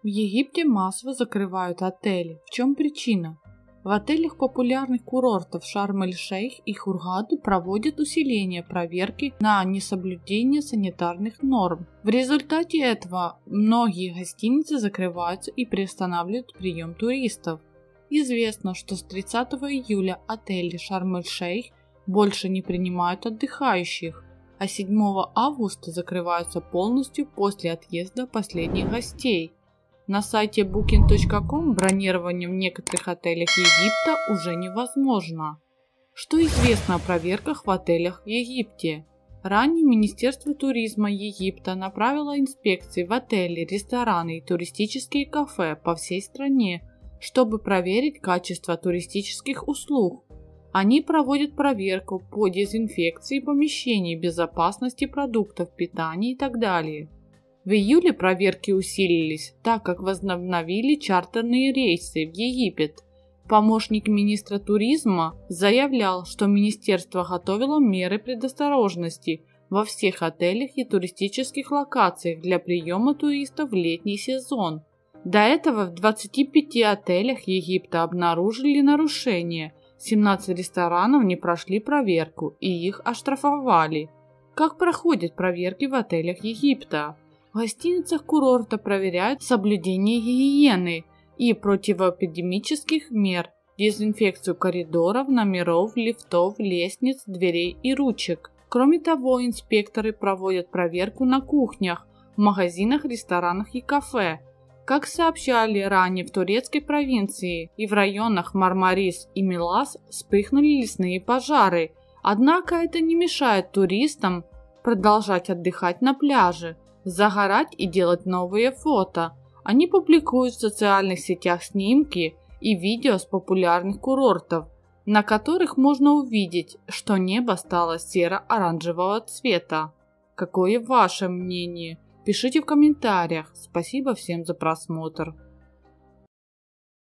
В Египте массово закрывают отели. В чем причина? В отелях популярных курортов Шарм-эль-Шейх и Хургады проводят усиление проверки на несоблюдение санитарных норм. В результате этого многие гостиницы закрываются и приостанавливают прием туристов. Известно, что с 30 июля отели Шарм-эль-Шейх больше не принимают отдыхающих, а 7 августа закрываются полностью после отъезда последних гостей. На сайте booking.com бронирование в некоторых отелях Египта уже невозможно. Что известно о проверках в отелях в Египте? Ранее Министерство туризма Египта направило инспекции в отели, рестораны и туристические кафе по всей стране, чтобы проверить качество туристических услуг. Они проводят проверку по дезинфекции помещений, безопасности продуктов питания и так далее. В июле проверки усилились, так как возобновили чартерные рейсы в Египет. Помощник министра туризма заявлял, что министерство готовило меры предосторожности во всех отелях и туристических локациях для приема туристов в летний сезон. До этого в 25 отелях Египта обнаружили нарушения, 17 ресторанов не прошли проверку и их оштрафовали. Как проходят проверки в отелях Египта? В гостиницах курорта проверяют соблюдение гигиены и противоэпидемических мер, дезинфекцию коридоров, номеров, лифтов, лестниц, дверей и ручек. Кроме того, инспекторы проводят проверку на кухнях, в магазинах, ресторанах и кафе. Как сообщали ранее, в турецкой провинции и в районах Мармарис и Милас вспыхнули лесные пожары. Однако это не мешает туристам продолжать отдыхать на пляже, загорать и делать новые фото. Они публикуют в социальных сетях снимки и видео с популярных курортов, на которых можно увидеть, что небо стало серо-оранжевого цвета. Какое ваше мнение? Пишите в комментариях. Спасибо всем за просмотр.